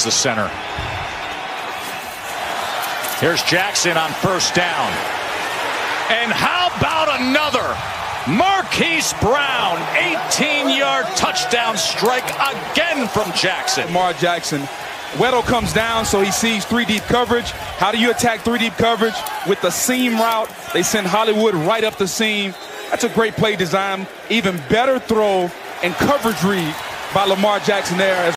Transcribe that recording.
the center. Here's Jackson on first down. And how about another? Marquise Brown, 18-yard touchdown strike again from Jackson. Lamar Jackson. Weddle comes down, so he sees three deep coverage. How do you attack three deep coverage? With the seam route, they send Hollywood right up the seam. That's a great play design. Even better throw and coverage read by Lamar Jackson there.